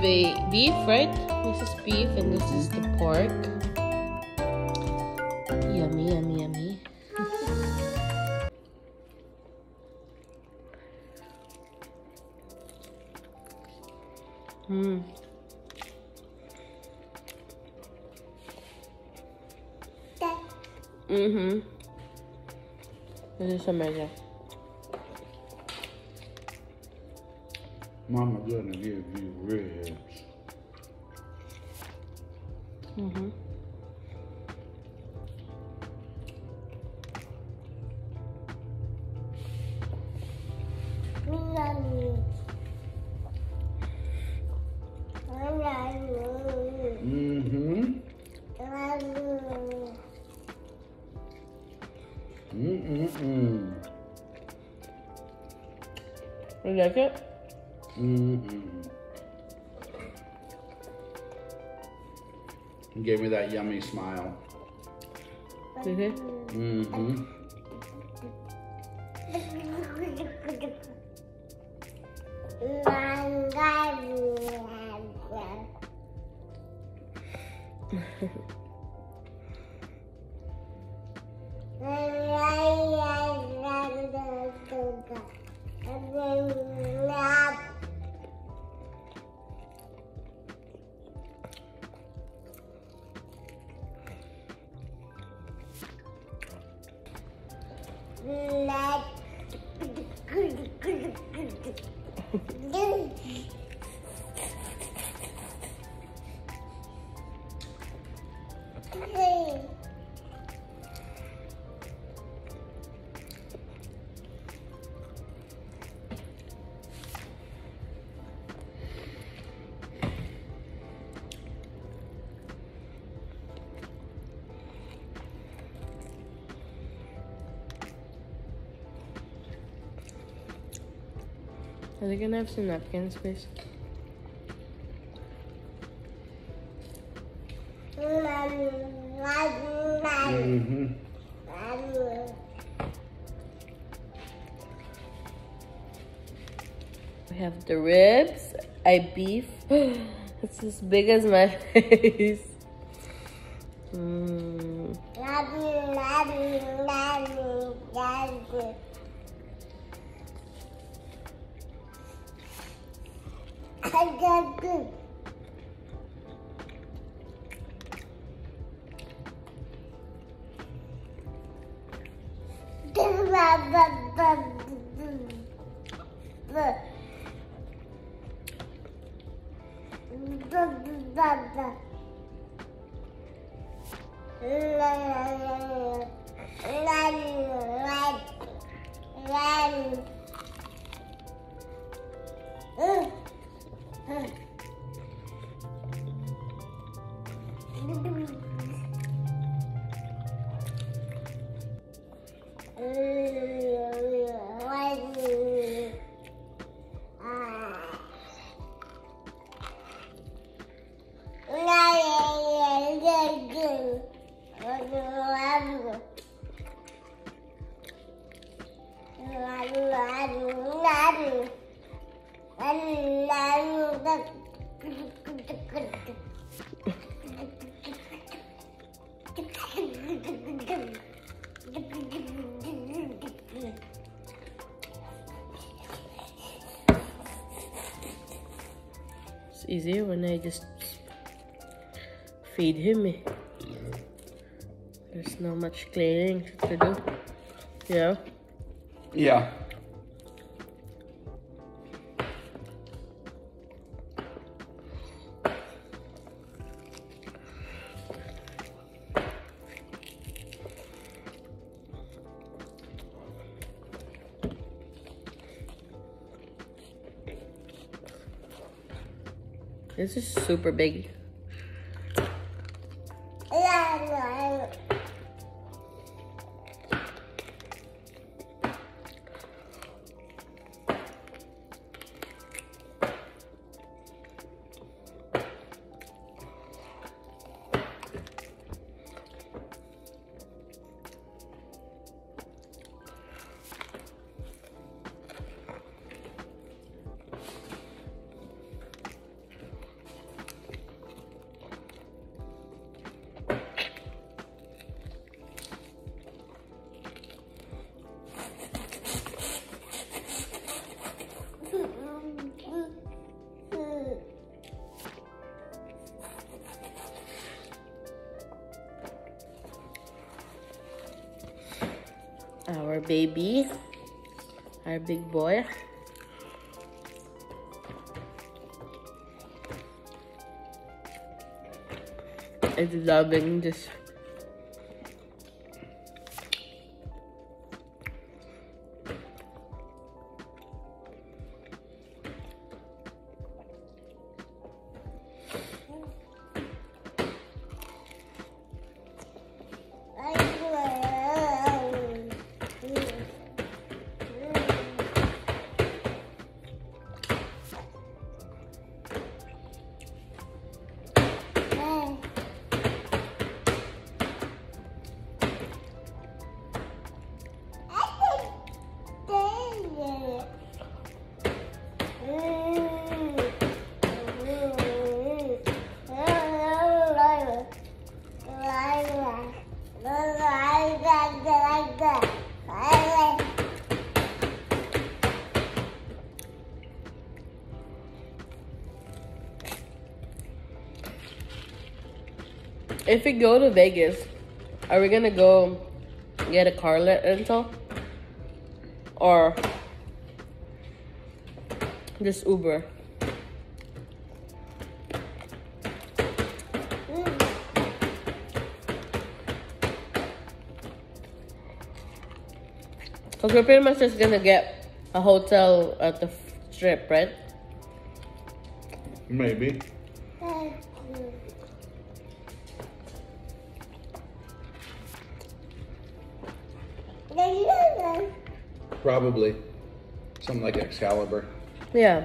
beef, right? This is beef and this is the pork. Yummy, yummy, yummy. Mmm. Mm-hmm. This is amazing. Mama gonna give you ribs. Mm-hmm. Mm-hmm. Mm-mm-mm. You like it? Mm-mm. You gave me that yummy smile. Did it? Mm-hmm. Are they gonna have some napkins, please? Mm-hmm. We have the ribs, beef. It's as big as my face. Mm. It's easier when I just feed him. There's not much cleaning to do. Yeah. Yeah. This is super big. baby, our big boy. It's loving this. If we go to Vegas, are we gonna go get a car rental or just Uber? Because we're pretty much just gonna get a hotel at the strip, right? Maybe. Probably. Something like Excalibur. Yeah.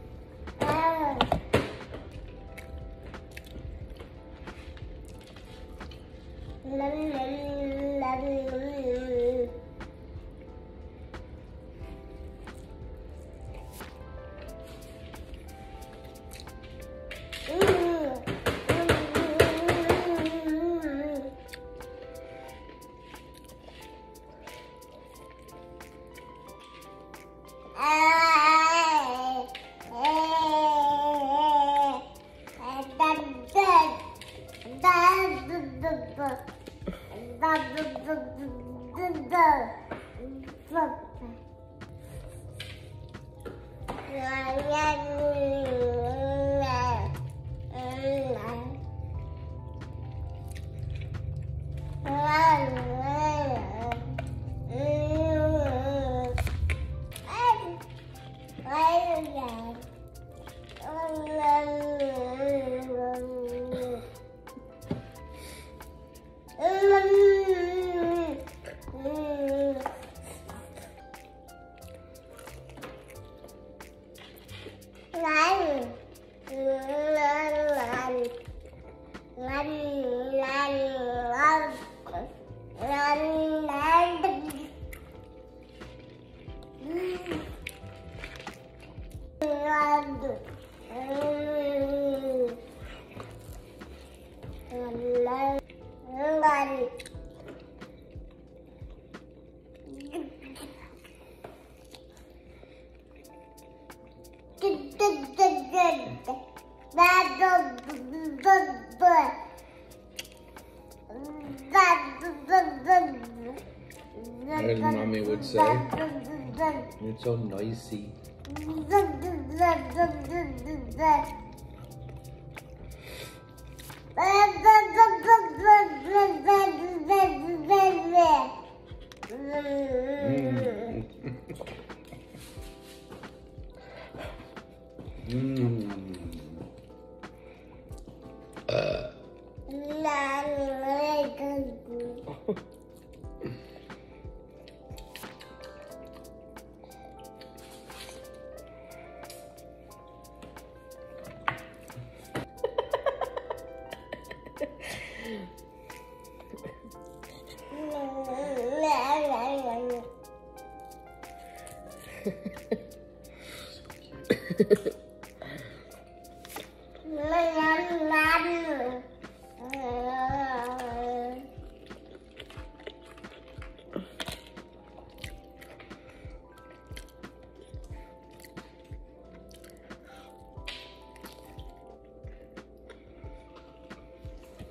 As Mommy would say. You're so noisy.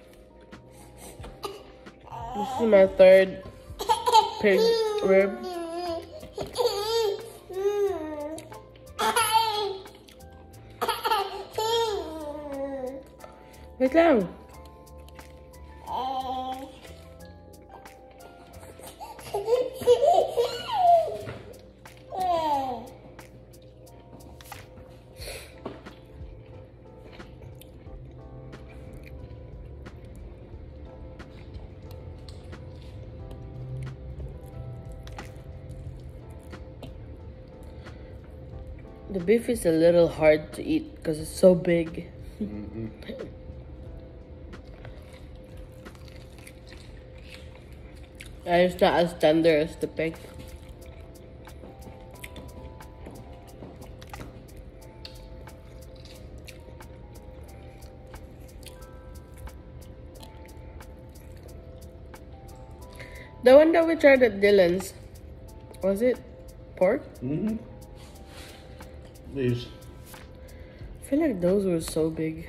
This is my third pig rib. Wait lang. The beef is a little hard to eat because it's so big. Mm-hmm. And it's not as tender as the pig. The one that we tried at Dylan's, was it pork? Mm-hmm. These. I feel like those were so big.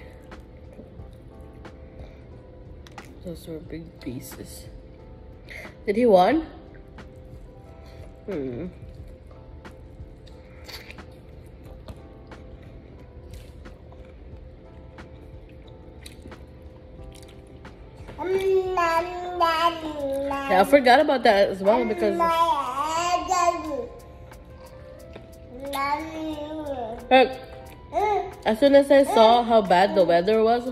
Those were big pieces. Did he won? Yeah, I forgot about that as well because look, as soon as I saw how bad the weather was,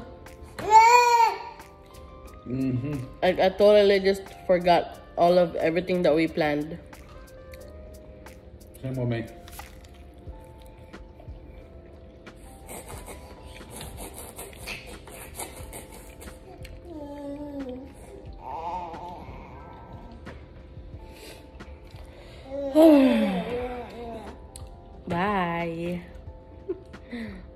I totally just forgot all of everything that we planned. Same with me. Bye.